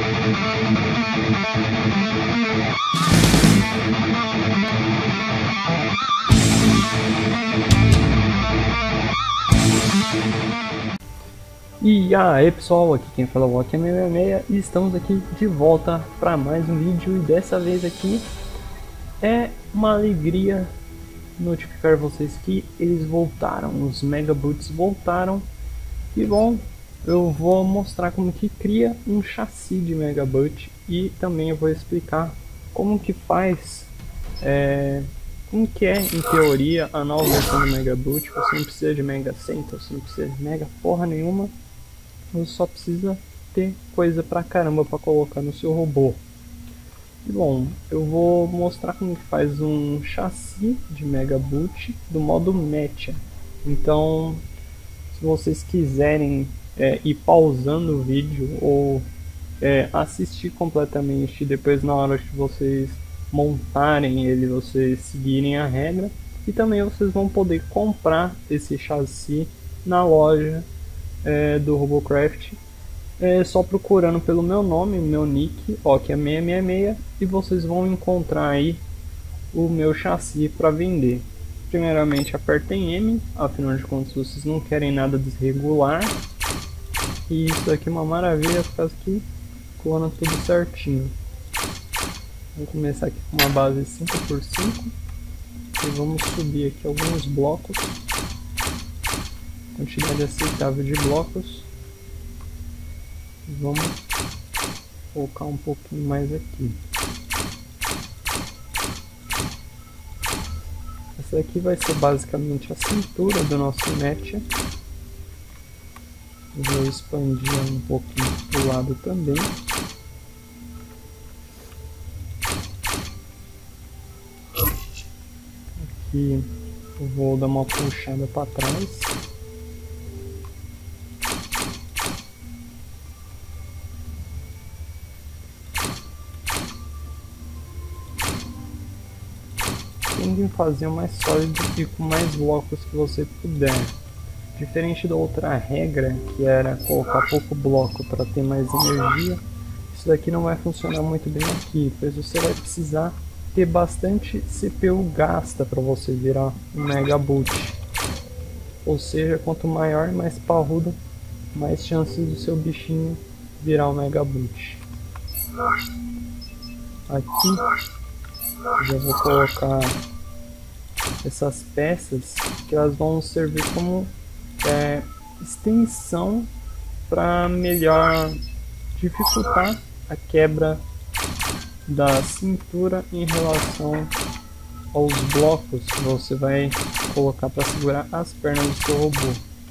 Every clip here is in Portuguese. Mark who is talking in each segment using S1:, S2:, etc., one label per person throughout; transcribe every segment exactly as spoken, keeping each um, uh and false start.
S1: E aí pessoal, aqui quem fala é o Walk seis seis seis e estamos aqui de volta para mais um vídeo. E dessa vez aqui é uma alegria notificar vocês que eles voltaram, os Mega Boots voltaram. E bom, eu vou mostrar como que cria um chassi de Mega Boot e também eu vou explicar como que faz, é, como que é em teoria a nova versão do Mega Boot. Você não precisa de Mega Center, você não precisa de Mega porra nenhuma. Você só precisa ter coisa pra caramba pra colocar no seu robô. E bom, eu vou mostrar como que faz um chassi de Mega Boot do modo Mecha. Então, se vocês quiserem é, ir pausando o vídeo ou é, assistir completamente, depois na hora que vocês montarem ele, vocês seguirem a regra. E também vocês vão poder comprar esse chassi na loja É, do Robocraft, é, só procurando pelo meu nome, meu nick, ó, que é seis seis seis, e vocês vão encontrar aí o meu chassi para vender. Primeiramente apertem M, afinal de contas vocês não querem nada desregular, e isso aqui é uma maravilha por causa que clona tudo certinho. Vamos começar aqui com uma base cinco por cinco e vamos subir aqui alguns blocos. Quantidade aceitável de blocos. Vamos colocar um pouquinho mais aqui. Essa aqui vai ser basicamente a cintura do nosso Mecha. Vou expandir um pouquinho do lado também. Aqui eu vou dar uma puxada para trás. Tente fazer o mais sólido e com mais blocos que você puder. Diferente da outra regra, que era colocar pouco bloco para ter mais energia, isso daqui não vai funcionar muito bem aqui, pois você vai precisar ter bastante C P U gasta para você virar um Mega Boot. Ou seja, quanto maior e mais parrudo, mais chances do seu bichinho virar um Mega Boot. Aqui já vou colocar essas peças que elas vão servir como é, extensão para melhor dificultar a quebra da cintura em relação aos blocos que você vai colocar para segurar as pernas do seu robô.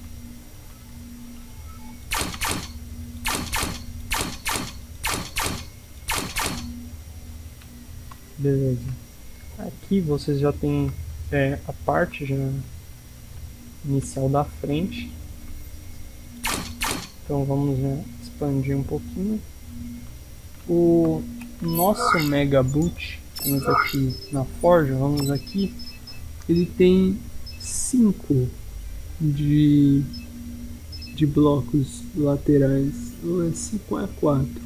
S1: Beleza. Aqui vocês já tem é, a parte já inicial da frente. Então vamos já expandir um pouquinho. O nosso Mega Boot, vamos aqui na forja, vamos aqui. Ele tem cinco de, de blocos laterais. Ou é cinco ou é quatro?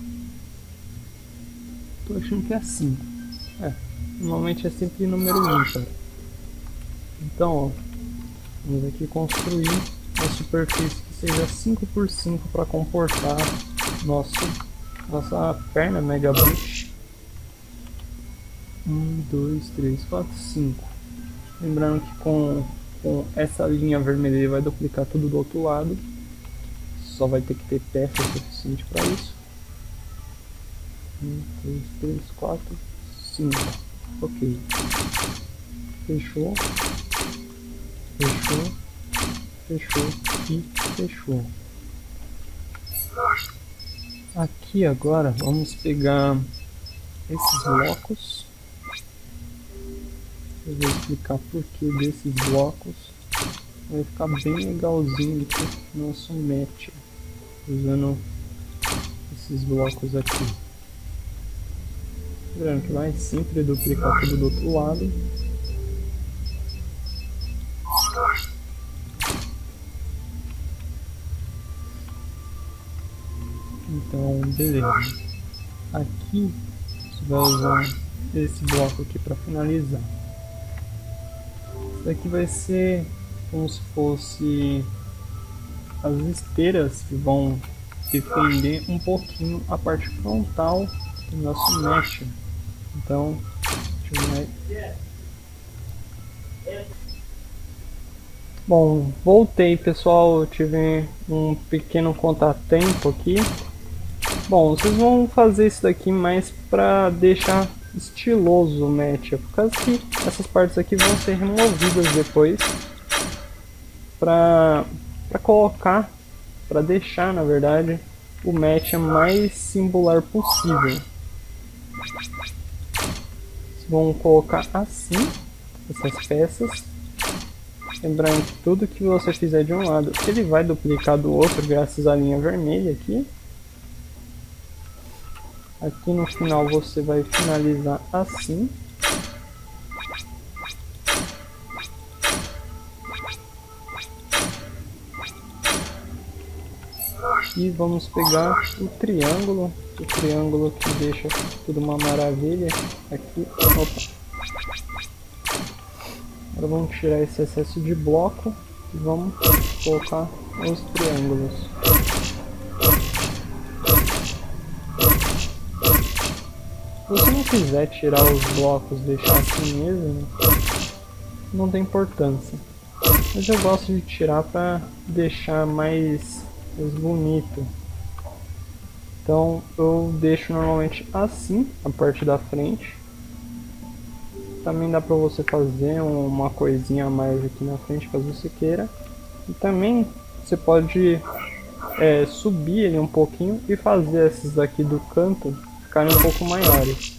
S1: Tô achando que é cinco. É, normalmente é sempre número ímpar. Então, ó, vamos aqui construir uma superfície que seja cinco por cinco para comportar nosso, nossa perna Mega Boot. um, dois, três, quatro, cinco. Lembrando que com, com essa linha vermelha ele vai duplicar tudo do outro lado. Só vai ter que ter peça suficiente para isso. um, dois, três, quatro, cinco. Ok. Fechou. Fechou. Fechou. E fechou. Aqui agora vamos pegar esses blocos. Eu vou explicar por que desses blocos. Vai ficar bem legalzinho aqui no nosso Mecha, usando esses blocos aqui. Lembrando que vai sempre duplicar tudo do outro lado. Então, beleza. aqui você vai usar esse bloco aqui para finalizar. Isso daqui vai ser como se fosse as esteiras que vão defender um pouquinho a parte frontal do nosso mesh. Então, deixa eu ver. Bom, voltei pessoal, eu tive um pequeno contratempo aqui. Bom, vocês vão fazer isso daqui mais para deixar estiloso o match, por causa que essas partes aqui vão ser removidas depois para para colocar, para deixar na verdade o match mais singular possível. Vocês vão colocar assim essas peças. Lembrando que tudo que você fizer de um lado, ele vai duplicar do outro graças à linha vermelha aqui. Aqui no final você vai finalizar assim. E vamos pegar o triângulo, o triângulo que deixa tudo uma maravilha. Aqui, opa. Agora vamos tirar esse excesso de bloco e vamos colocar os triângulos. Se você não quiser tirar os blocos, deixar assim mesmo, não tem importância. Mas eu gosto de tirar para deixar mais, mais bonito. Então eu deixo normalmente assim a parte da frente. Também dá para você fazer uma coisinha a mais aqui na frente caso você queira. E também você pode é, subir ele um pouquinho e fazer esses daqui do canto ficarem um pouco maiores.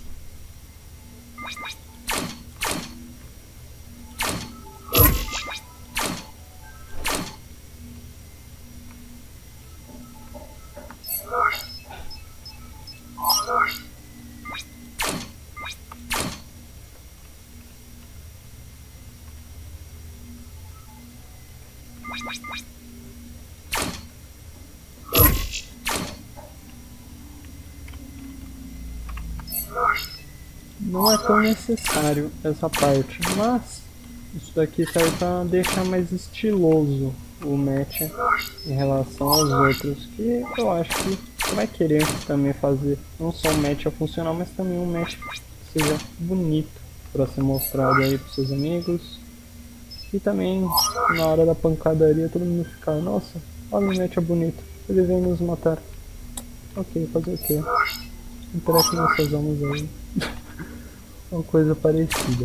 S1: Não é tão necessário essa parte, mas isso daqui serve para deixar mais estiloso o match em relação aos outros, que eu acho que você vai querer também fazer não só um match funcional, mas também um match que seja bonito para ser mostrado aí para seus amigos. E também na hora da pancadaria todo mundo ficar, nossa, olha o match é bonito, ele vem nos matar. Ok, fazer o que? Entrar aqui nessas almas aí. Uma coisa parecida.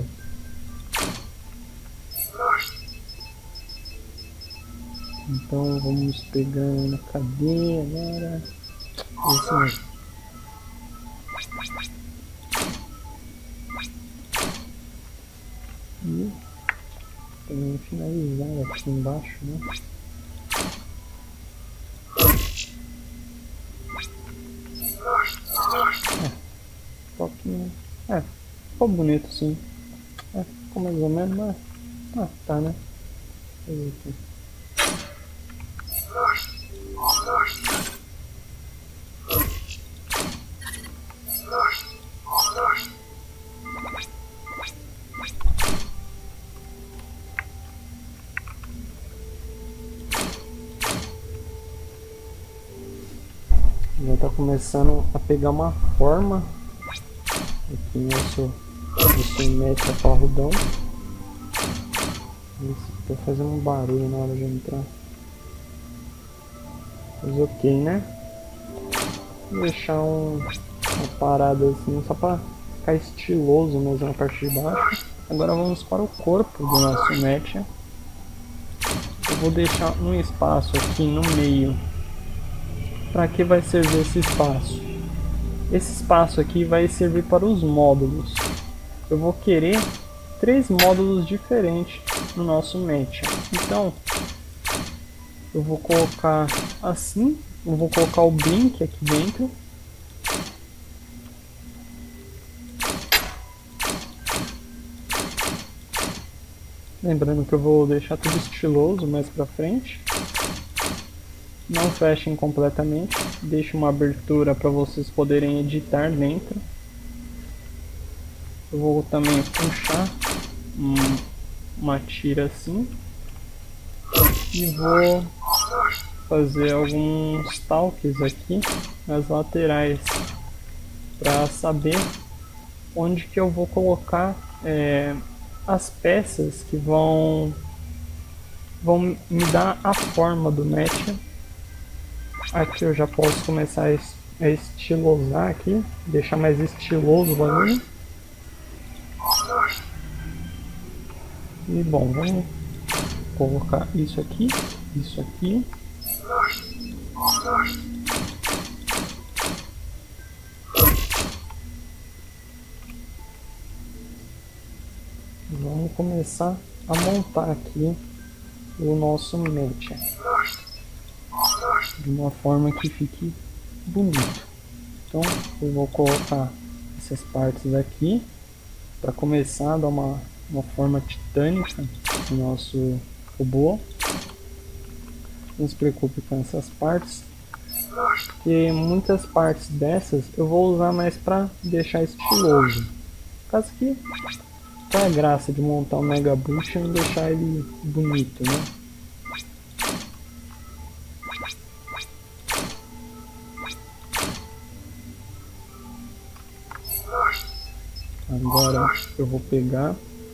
S1: Então vamos pegando na cadeia agora. Isso mesmo. E também finalizar aqui embaixo, né? É, pouquinho. É, ficou bonito sim. É, ficou mais ou menos, mas. Ah, tá, né? Fazer aqui. Já tá começando a pegar uma forma aqui nosso, nosso match parrudão. Tô fazendo um barulho na hora de entrar. Mas ok, né? Vou deixar um, uma parada assim só pra ficar estiloso mesmo na parte de baixo. Agora vamos para o corpo do nosso match. Eu vou deixar um espaço aqui no meio. Para que vai servir esse espaço? Esse espaço aqui vai servir para os módulos. Eu vou querer três módulos diferentes no nosso match. Então, eu vou colocar assim. Eu vou colocar o blink aqui dentro. Lembrando que eu vou deixar tudo estiloso mais pra frente. Não fechem completamente, deixe uma abertura para vocês poderem editar dentro. Eu vou também puxar um, uma tira assim e vou fazer alguns talques aqui nas laterais para saber onde que eu vou colocar é, as peças que vão vão me dar a forma do match. Aqui eu já posso começar a estilosar aqui, deixar mais estiloso o bagulho. E bom, vamos colocar isso aqui, isso aqui. Vamos começar a montar aqui o nosso match de uma forma que fique bonito. Então eu vou colocar essas partes aqui para começar a dar uma, uma forma titânica no nosso robô. Não se preocupe com essas partes, porque muitas partes dessas eu vou usar mais para deixar estiloso. Por causa que qual é a graça de montar um Mega Boost e não deixar ele bonito, né? Agora eu vou pegar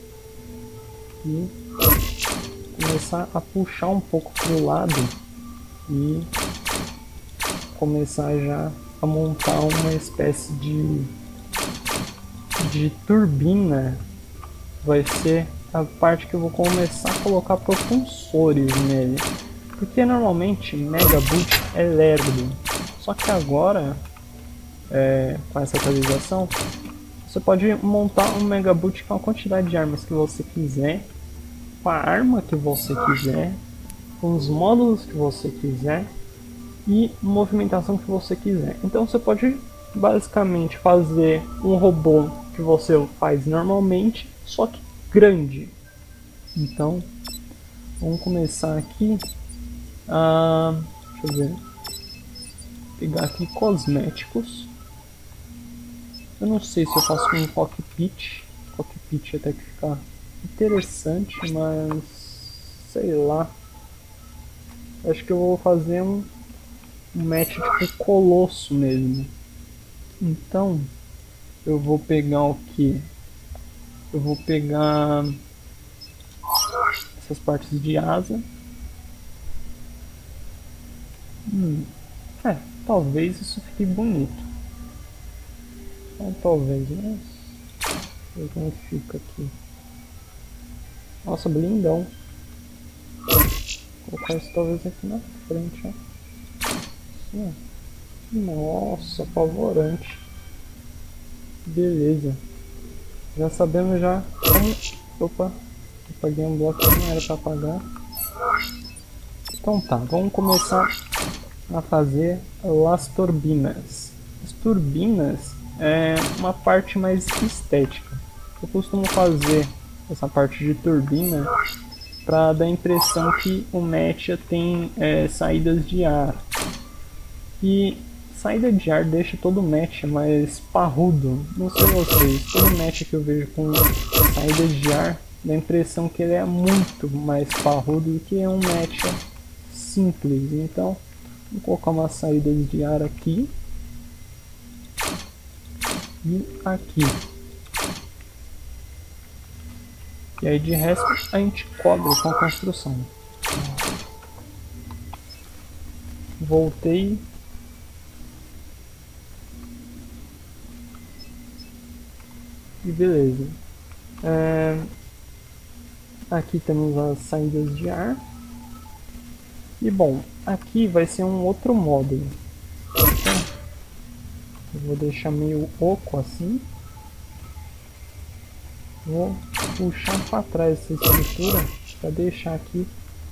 S1: e começar a puxar um pouco pro lado e começar já a montar uma espécie de de turbina. Vai ser a parte que eu vou começar a colocar propulsores nele, porque normalmente Mega Boost é lerdo, só que agora é, com essa atualização você pode montar um Mega Boost com a quantidade de armas que você quiser, com a arma que você quiser, com os módulos que você quiser e movimentação que você quiser. Então você pode basicamente fazer um robô que você faz normalmente, só que grande. Então vamos começar aqui a, deixa eu ver, pegar aqui cosméticos. Eu não sei se eu faço com um cockpit, cockpit até que fica interessante, mas sei lá. Acho que eu vou fazer um, um match tipo colosso mesmo. Então eu vou pegar o que? Eu vou pegar essas partes de asa. Hum, é, talvez isso fique bonito. Então, talvez, mas ver como fica aqui. Nossa, blindão. Vou colocar isso talvez aqui na frente, ó. Assim, ó. Nossa, apavorante. Beleza. Já sabemos já como... Opa, apaguei um bloco que não era para apagar. Então tá, vamos começar a fazer as turbinas. As turbinas é uma parte mais estética. Eu costumo fazer essa parte de turbina para dar a impressão que o Mecha tem é, saídas de ar. E saída de ar deixa todo o Mecha mais parrudo. Não sei vocês, todo Mecha que eu vejo com saída de ar dá a impressão que ele é muito mais parrudo do que um Mecha simples. Então vou colocar umas saídas de ar aqui e aqui. E aí de resto a gente cobre com a construção. Voltei. E beleza. É... Aqui temos as saídas de ar. E bom, aqui vai ser um outro módulo. Então, eu vou deixar meio oco assim. Vou puxar para trás essa estrutura para deixar aqui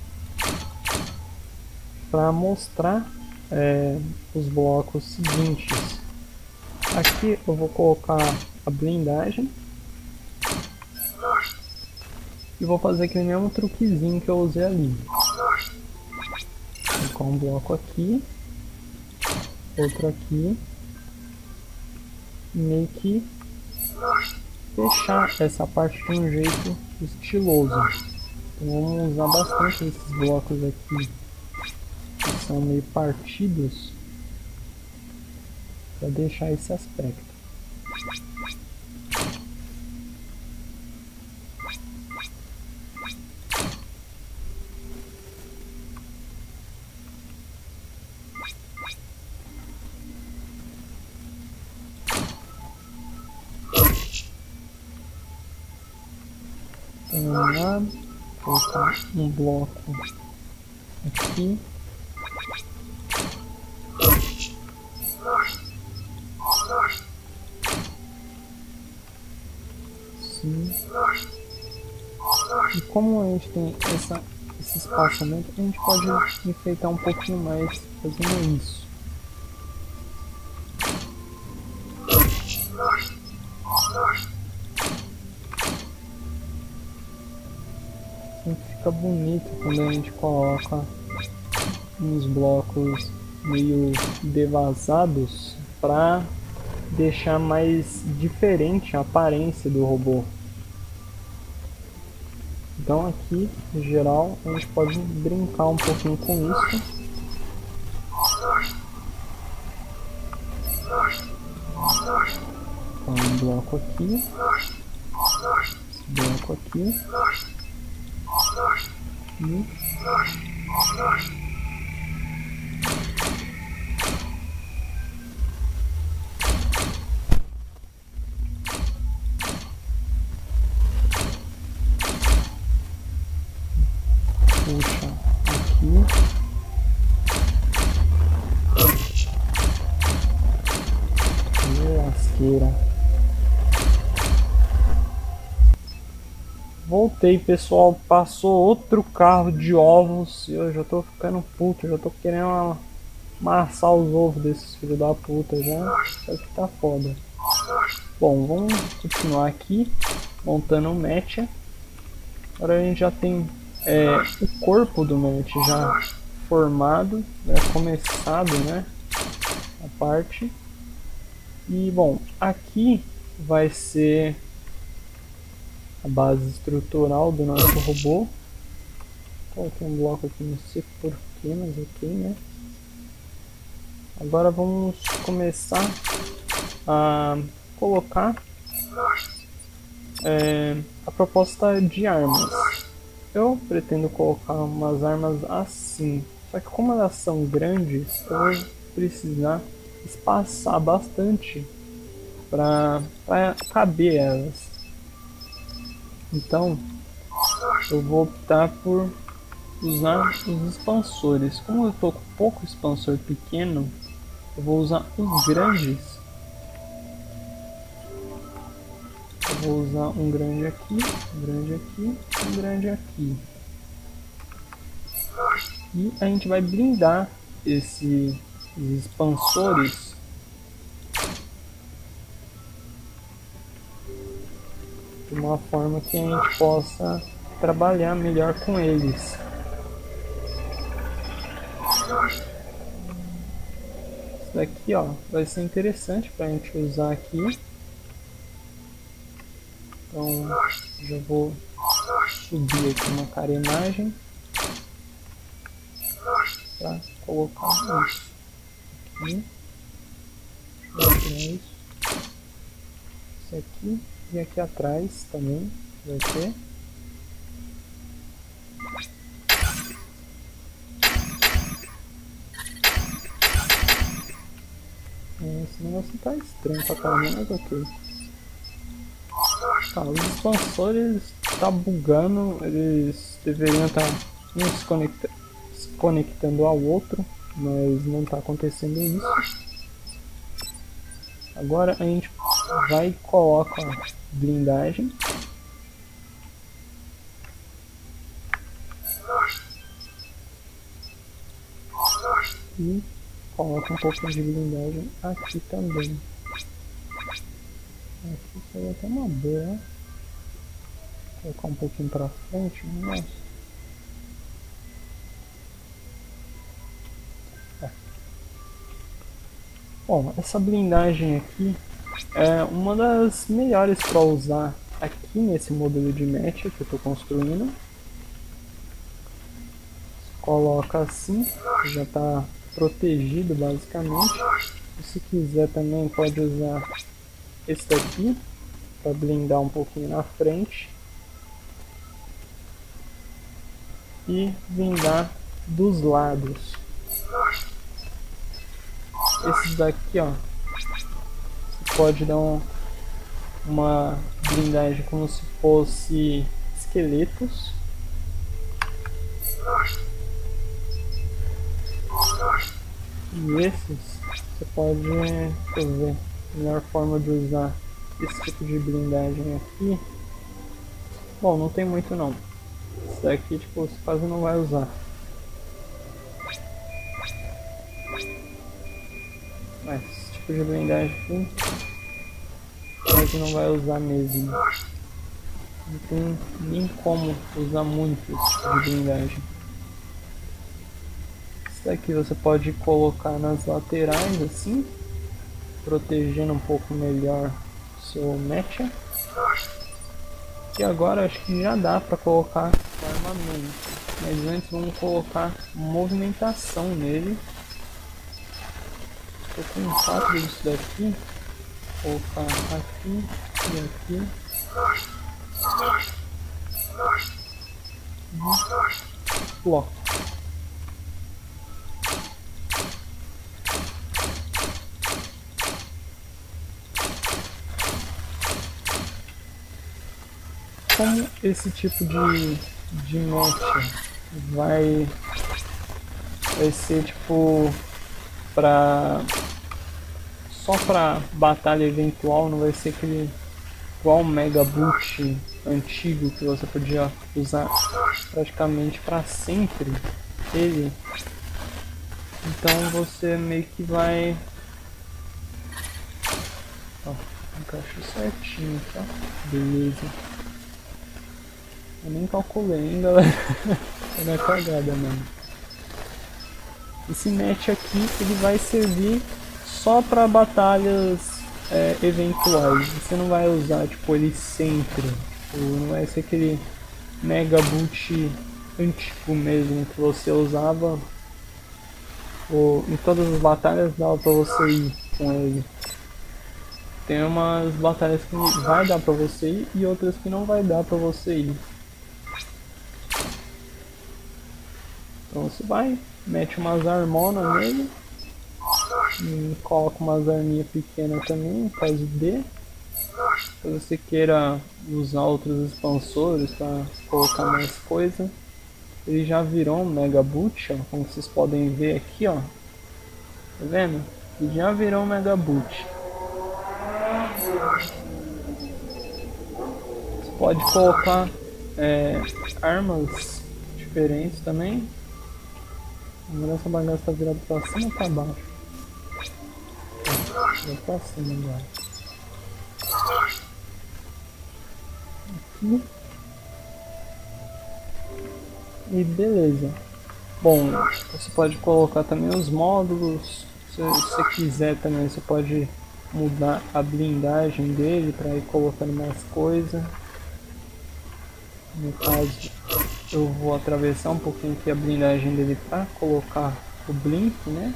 S1: para mostrar é, os blocos seguintes. Aqui eu vou colocar a blindagem e vou fazer aquele mesmo truquezinho que eu usei ali. Vou colocar um bloco aqui, outro aqui, meio que fechar essa parte de um jeito estiloso. Então vamos usar bastante esses blocos aqui, que são meio partidos, para deixar esse aspecto. Então, vamos lá, colocar um bloco aqui. Sim. E como a gente tem essa, esse espaçamento, a gente pode enfeitar um pouquinho mais fazendo isso. Sempre fica bonito quando a gente coloca uns blocos meio devasados para deixar mais diferente a aparência do robô. Então aqui, em geral, a gente pode brincar um pouquinho com isso. Então, um bloco aqui, esse bloco aqui, e puxa aqui, e lasqueira. Voltei, pessoal, passou outro carro de ovos e eu já tô ficando puto, já tô querendo amassar os ovos desses filhos da puta já, isso aqui tá foda. Bom, vamos continuar aqui, montando o Mecha. Agora a gente já tem é, o corpo do Mecha já formado, já começado, né, a parte. E bom, aqui vai ser a base estrutural do nosso robô. Coloquei um bloco aqui, não sei porquê, mas ok, né? Agora vamos começar a colocar é, a proposta de armas. Eu pretendo colocar umas armas assim, só que como elas são grandes, eu vou precisar espaçar bastante para caber elas. Então, eu vou optar por usar os expansores. Como eu estou com pouco expansor pequeno, eu vou usar os grandes. Eu vou usar um grande aqui, um grande aqui, um grande aqui. E a gente vai blindar esses expansores de uma forma que a gente possa trabalhar melhor com eles. Isso daqui, ó, vai ser interessante para a gente usar aqui. Então já vou subir aqui uma carenagem para colocar isso aqui. Deixa eu tirar isso. Isso aqui. E aqui atrás também vai ter. Esse negócio tá estranho pra caramba, mas ok. Tá, os expansores tá bugando, eles deveriam estar tá um se, conecta se conectando ao outro, mas não tá acontecendo isso. Agora a gente vai e coloca a blindagem. E coloca um pouco de blindagem aqui também. Aqui seria até uma boa. Vou colocar um pouquinho pra frente. Nossa. Bom, essa blindagem aqui é uma das melhores para usar aqui nesse modelo de match que eu estou construindo. Você coloca assim, já está protegido basicamente. Se quiser também pode usar esse daqui para blindar um pouquinho na frente e blindar dos lados. Esses daqui, ó, você pode dar um, uma blindagem como se fosse esqueletos. E esses você pode, deixa eu ver, a melhor forma de usar esse tipo de blindagem aqui. Bom, não tem muito não. Esse daqui tipo, você quase não vai usar. Mas esse tipo de blindagem aqui quase não vai usar mesmo. Não tem nem como usar muito esse tipo de blindagem. Esse daqui você pode colocar nas laterais assim, protegendo um pouco melhor o seu mecha. E agora acho que já dá para colocar o armamento, mas antes vamos colocar movimentação nele. Estou com quatro disso daqui, vou colocar aqui e aqui. Uhum. Bloco. Como esse tipo de, de match vai, vai ser tipo pra, só pra batalha eventual, não vai ser aquele igual o Mega Boot antigo que você podia usar praticamente para sempre ele. Então você meio que vai, ó, encaixou certinho, tá? Beleza. Eu nem calculei ainda, é na cagada mesmo. Esse match aqui ele vai servir só para batalhas é, eventuais. Você não vai usar tipo ele sempre. Tipo, não vai ser aquele Mega Boot antigo mesmo que você usava. Ou, em todas as batalhas dava para você ir com ele. Tem umas batalhas que vai dar para você ir e outras que não vai dar para você ir. Então você vai, mete umas armonas nele, e coloca umas arminhas pequenas também, faz o D. Se você queira usar outros expansores para colocar mais coisa, ele já virou um Mega Boot, ó, como vocês podem ver aqui, ó. Tá vendo? Ele já virou um Mega Boot. Você pode colocar é, armas diferentes também. Agora essa bagaça tá virada pra cima ou pra baixo? Virada pra cima agora. Aqui. E beleza. Bom, você pode colocar também os módulos. Se você quiser também você pode mudar a blindagem dele para ir colocando mais coisa. No caso, eu vou atravessar um pouquinho aqui a blindagem dele para colocar o blink, né?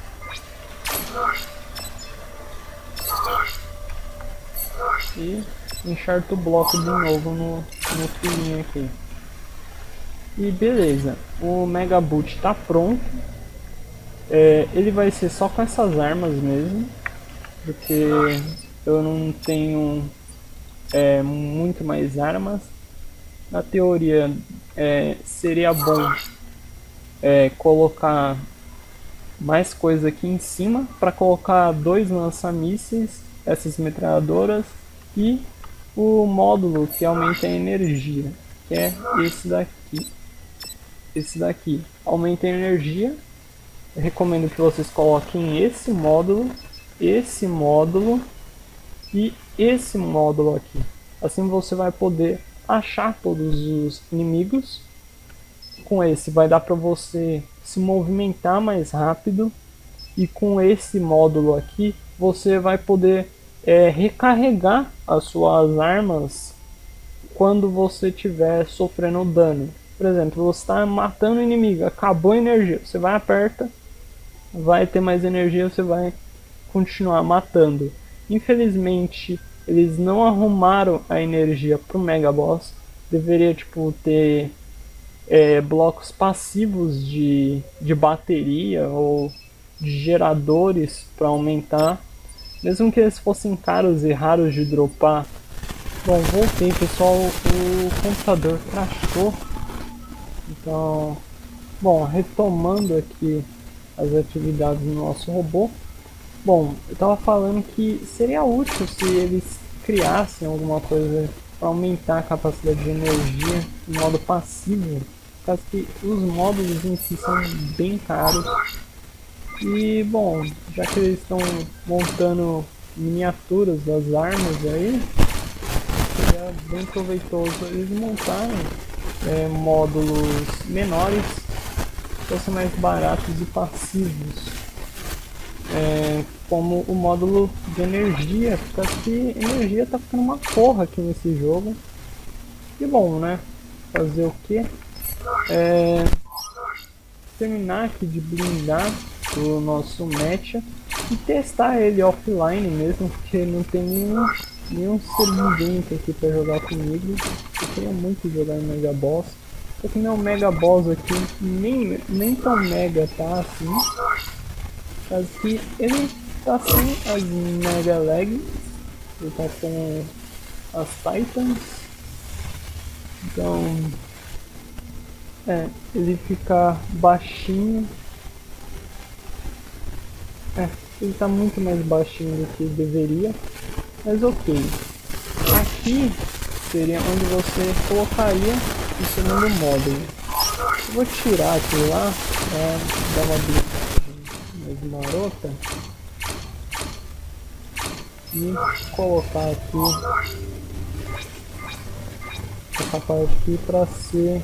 S1: E enxerto o bloco de novo no, no filinho aqui. E beleza, o Mega Boot está pronto. É, ele vai ser só com essas armas mesmo, porque eu não tenho é, muito mais armas. Na teoria é, seria bom é, colocar mais coisa aqui em cima para colocar dois lança-mísseis, essas metralhadoras e o módulo que aumenta a energia, que é esse daqui. Esse daqui aumenta a energia. Eu recomendo que vocês coloquem esse módulo, esse módulo e esse módulo aqui. Assim você vai poder achar todos os inimigos. Com esse vai dar para você se movimentar mais rápido E com esse módulo aqui, você vai poder é, recarregar as suas armas quando você estiver sofrendo dano. Por exemplo, você está matando o inimigo, acabou a energia, você vai aperta, vai ter mais energia, você vai continuar matando. Infelizmente, eles não arrumaram a energia pro Mega Boss. Deveria tipo ter é, blocos passivos de, de bateria ou de geradores para aumentar, mesmo que eles fossem caros e raros de dropar. Bom, voltei pessoal, o computador crashou, então, bom, retomando aqui as atividades do nosso robô. Bom, eu tava falando que seria útil se eles criassem alguma coisa para aumentar a capacidade de energia em modo passivo, por causa que os módulos em si são bem caros. E bom, já que eles estão montando miniaturas das armas aí, seria bem proveitoso eles montarem é, módulos menores para ser mais baratos e passivos. É, como o módulo de energia, porque que energia tá ficando uma porra aqui nesse jogo. E bom, né? Fazer o que? É, terminar aqui de blindar o nosso Mecha e testar ele offline mesmo, porque não tem nenhum, nenhum servidente aqui para jogar comigo. Eu queria muito jogar em Mega Boss, só que meu Mega Boss aqui nem, nem tão mega tá assim. Aqui ele tá sem as Mega Legs, ele tá com as Titans, então é, ele fica baixinho, é, ele tá muito mais baixinho do que deveria, mas ok. Aqui seria onde você colocaria o segundo módulo. Eu vou tirar aquilo lá pra dar uma blindagem mais marota e colocar aqui essa parte aqui para ser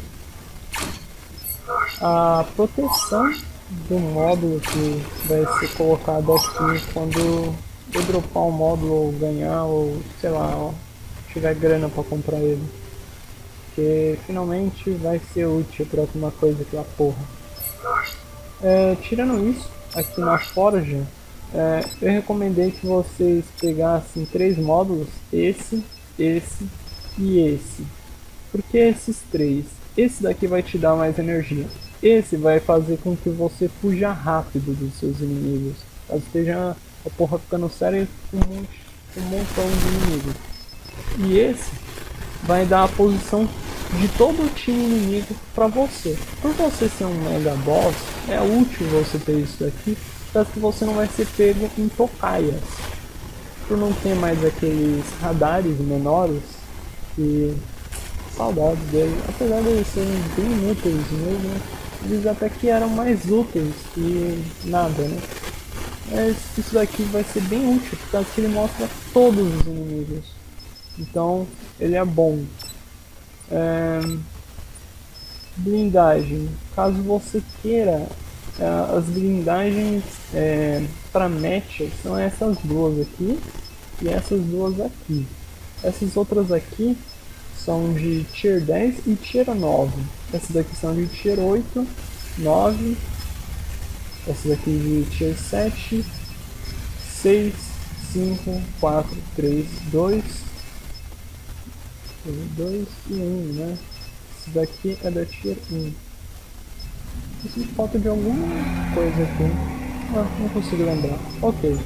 S1: a proteção do módulo que vai ser colocado aqui quando eu dropar o módulo ou ganhar ou sei lá, ó, tiver grana para comprar ele, porque finalmente vai ser útil para alguma coisa aquela porra. É, tirando isso, aqui na Forja, é, eu recomendei que vocês pegassem três módulos, esse, esse e esse. Por que esses três? Esse daqui vai te dar mais energia. Esse vai fazer com que você fuja rápido dos seus inimigos. Caso esteja a porra ficando séria com um, monte, um montão de inimigos. E esse vai dar a posição de todo o time inimigo para você. Por você ser um Mega Boss, é útil você ter isso daqui, para que você não vai ser pego em tocaias. Por não ter mais aqueles radares menores, e saudades dele, apesar de eles serem bem úteis mesmo, eles até que eram mais úteis que nada, né? Mas isso daqui vai ser bem útil, porque ele mostra todos os inimigos. Então ele é bom. É... Blindagem. Caso você queira, as blindagens é, para match são essas duas aqui e essas duas aqui. Essas outras aqui são de tier dez e tier nove. Essas daqui são de tier oito, nove. Essas aqui de tier sete, seis, cinco, quatro, três, dois, dois e um, né? Esse daqui é da tier um. Preciso de falta de alguma coisa aqui. Ah, não consigo lembrar. Ok.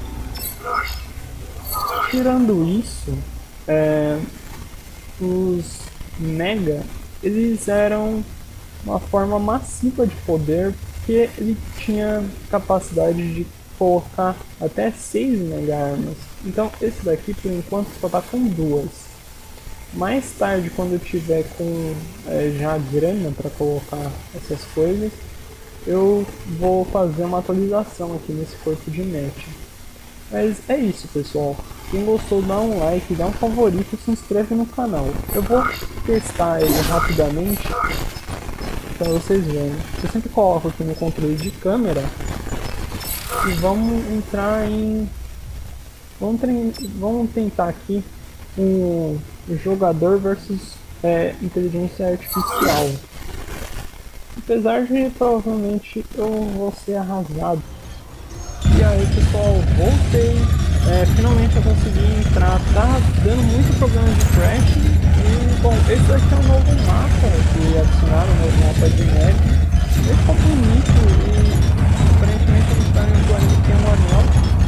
S1: Tirando isso, é, os Mega, eles eram uma forma massiva de poder, porque ele tinha capacidade de colocar até seis Mega Armas. Então esse daqui por enquanto só tá com duas. Mais tarde, quando eu tiver com é, já grana para colocar essas coisas, eu vou fazer uma atualização aqui nesse corpo de match. Mas é isso, pessoal. Quem gostou, dá um like, dá um favorito e se inscreve no canal. Eu vou testar ele rapidamente para vocês verem. Eu sempre coloco aqui no controle de câmera E vamos entrar em... Vamos, tre... vamos tentar aqui um jogador versus é, inteligência artificial. Apesar de provavelmente eu vou ser arrasado. E aí pessoal, voltei. É, finalmente eu consegui entrar. Tá dando muito problema de crash. E bom, esse aqui é um novo mapa que adicionaram, um novo mapa de neve. Ele ficou bonito e aparentemente a gente está no planeta tem um anel.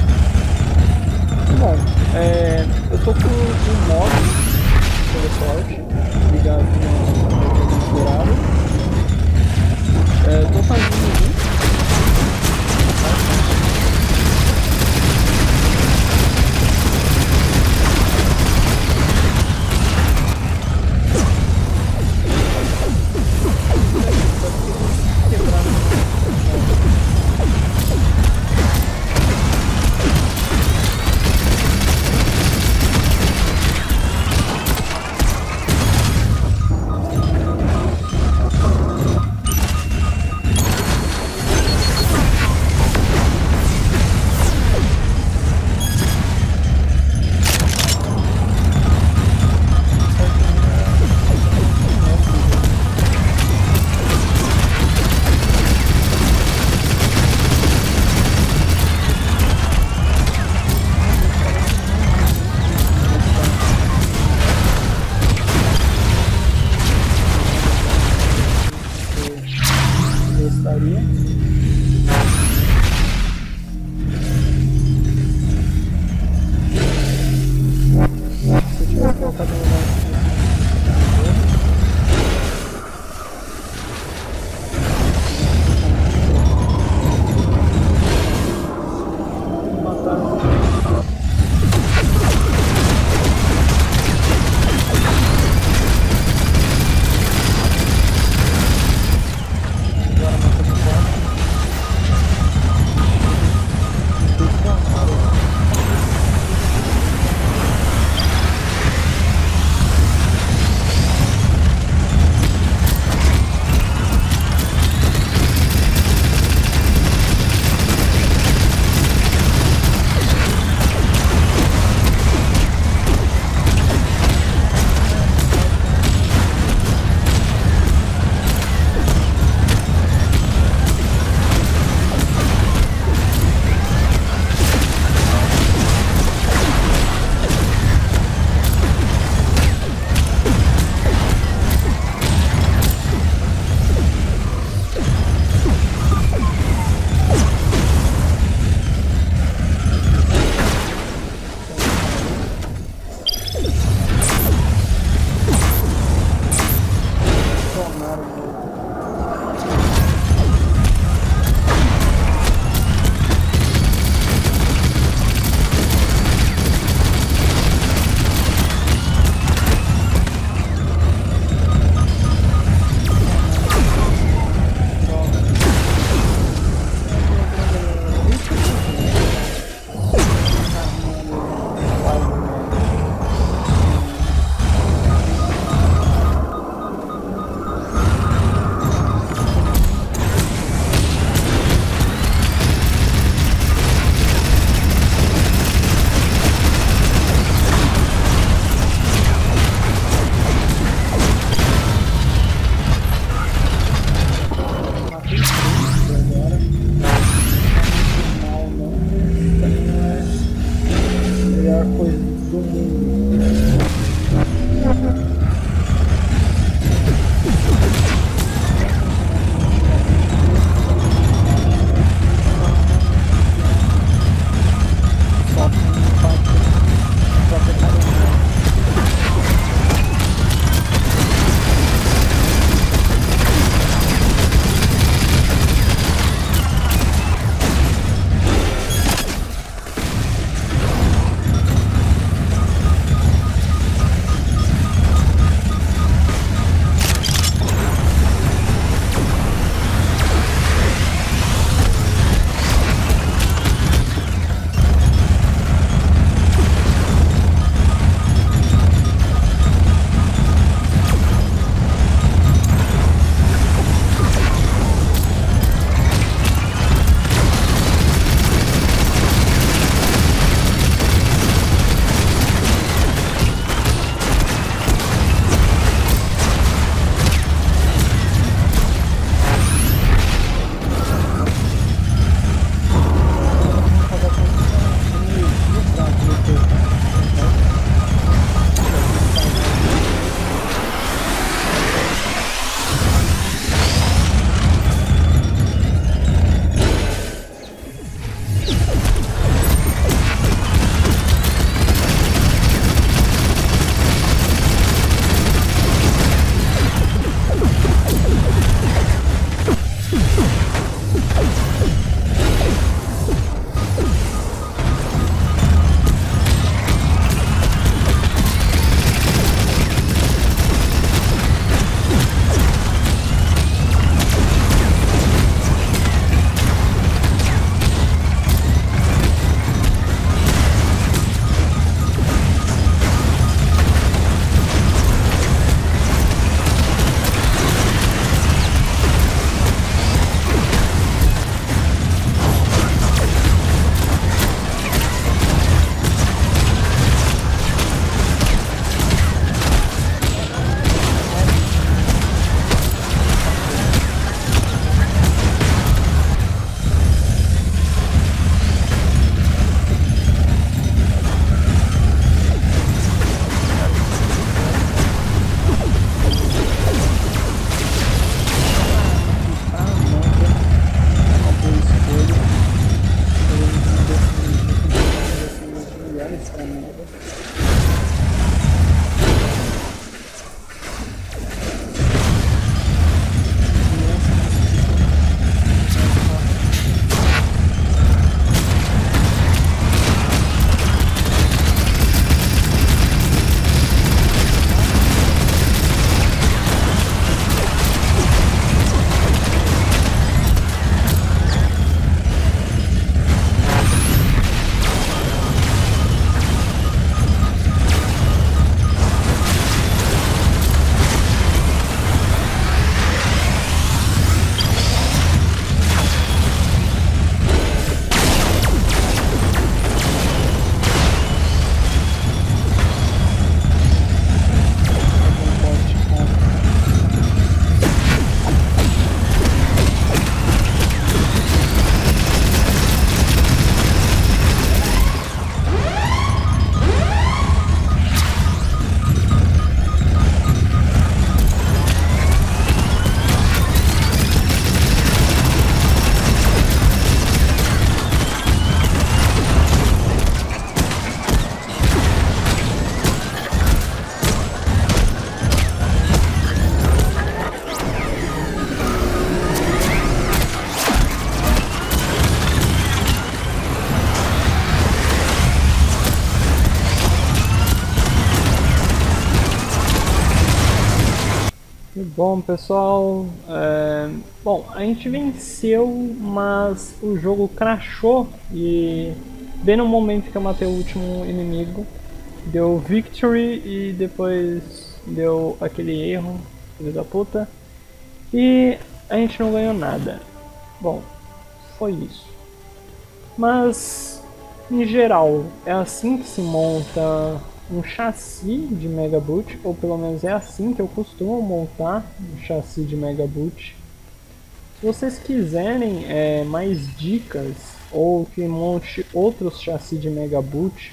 S1: Bom, é, eu tô com um modo teleporte ligado no explorado. É, tô fazendo isso. Bom, pessoal, é... bom, a gente venceu, mas o jogo crashou e bem no momento que eu matei o último inimigo, deu victory e depois deu aquele erro, filho da puta, e a gente não ganhou nada. Bom, foi isso. Mas, em geral, é assim que se monta um chassi de Mega Boot, ou pelo menos é assim que eu costumo montar um chassi de Mega Boot. Se vocês quiserem é, mais dicas ou que monte outros chassis de Mega Boot,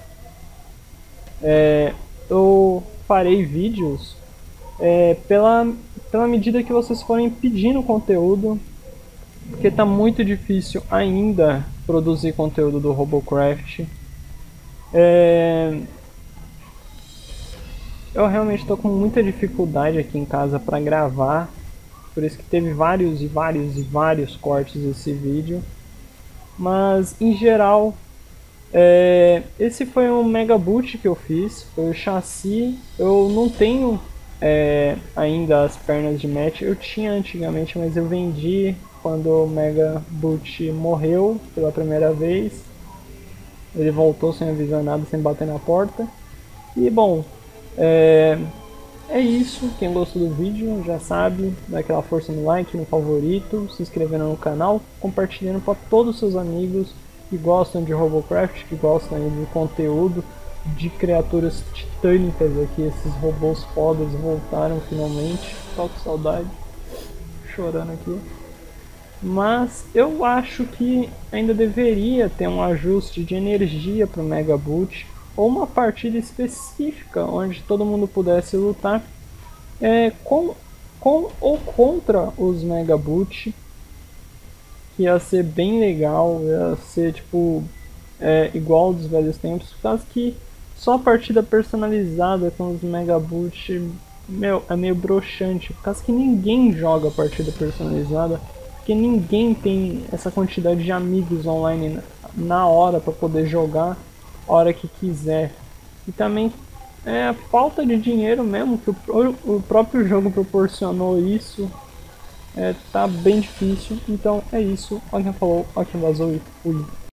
S1: é, eu farei vídeos é, pela, pela medida que vocês forem pedindo conteúdo, porque tá muito difícil ainda produzir conteúdo do Robocraft. É, eu realmente estou com muita dificuldade aqui em casa para gravar, por isso que teve vários e vários e vários cortes desse vídeo. Mas em geral, é, esse foi um Mega Boot que eu fiz, foi o chassi. Eu não tenho é, ainda as pernas de match, eu tinha antigamente, mas eu vendi quando o Mega Boot morreu pela primeira vez. Ele voltou sem avisar nada, sem bater na porta. E bom, é, é isso. Quem gostou do vídeo já sabe, dá aquela força no like, no favorito, se inscrevendo no canal, compartilhando para todos os seus amigos que gostam de Robocraft, que gostam de conteúdo de criaturas titânicas aqui. Esses robôs fodas voltaram finalmente. Tô com saudade, chorando aqui. Mas eu acho que ainda deveria ter um ajuste de energia para o Mega Boot, ou uma partida específica onde todo mundo pudesse lutar é, com, com ou contra os Mega Boot, que ia ser bem legal, ia ser tipo é, igual dos velhos tempos, por causa que só a partida personalizada com os Mega Boot, meu, é meio broxante, por causa que ninguém joga partida personalizada. Porque ninguém tem essa quantidade de amigos online na hora para poder jogar a hora que quiser. E também é a falta de dinheiro mesmo, que o, o próprio jogo proporcionou isso. É, tá bem difícil. Então é isso. Olha quem falou, olha quem vazou e fui.